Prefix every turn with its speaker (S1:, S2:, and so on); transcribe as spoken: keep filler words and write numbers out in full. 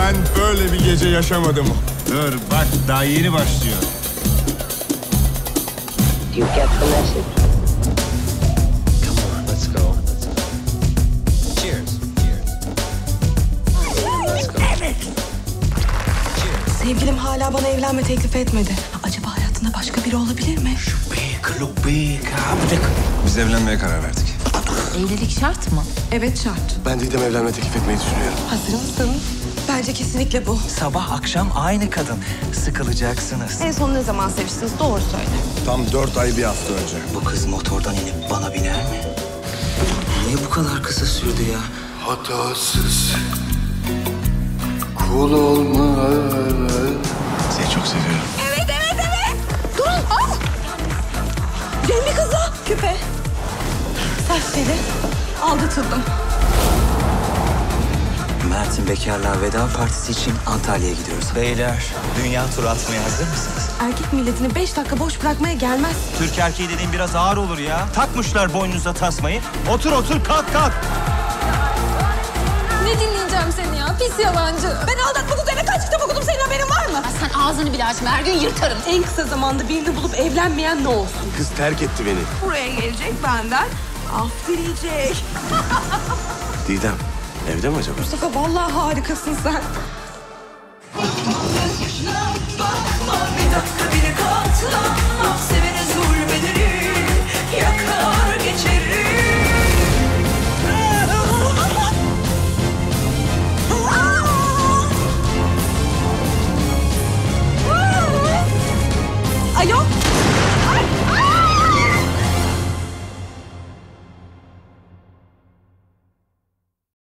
S1: Ben böyle bir gece yaşamadım.
S2: Dur bak daha yeni başlıyor.
S3: You get the message.
S4: Come on, let's go. Cheers. Let's go.
S5: Sevgilim hala bana evlenme teklifi etmedi. Acaba hayatında başka biri olabilir mi?
S2: Bıyık, look bıyık, abdik. Biz evlenmeye karar verdik.
S6: Evlilik şart mı?
S5: Evet şart.
S4: Ben Didem evlenme teklif etmeyi düşünüyorum.
S5: Hazır mısın? Bence kesinlikle bu.
S7: Sabah akşam aynı kadın. Sıkılacaksınız.
S5: En son ne zaman seviştiniz? Doğru söyle.
S1: Tam dört ay bir hafta önce.
S7: Bu kız motordan inip bana biner mi? Niye bu kadar kısa sürdü ya?
S4: Hatasız kul olmaz.
S2: Seni çok seviyorum.
S5: Evet, evet, evet. Durun. Al. Cemil kızı. Küpe. Serseri. Aldatıldım.
S7: Mert'in bekarlığa veda partisi için Antalya'ya gidiyoruz. Beyler, dünya turu atmaya hazır mısınız?
S5: Erkek milletini beş dakika boş bırakmaya gelmez.
S2: Türk erkeği dediğin biraz ağır olur ya. Takmışlar boynunuza tasmayı. Otur otur kalk kalk.
S6: Ne dinleyeceğim seni ya? Pis yalancı.
S5: Ben aldatmak üzere kaç kitap okudum, senin haberin var mı?
S6: Sen ağzını bile açma. Her gün yırtarım.
S5: En kısa zamanda birini bulup evlenmeyen ne olsun?
S4: Kız terk etti beni.
S5: Buraya gelecek benden. Af dileyecek.
S4: Didem, evde mi acaba?
S5: Mustafa vallahi harikasın sen.
S8: Bakma bir dakika biri katla.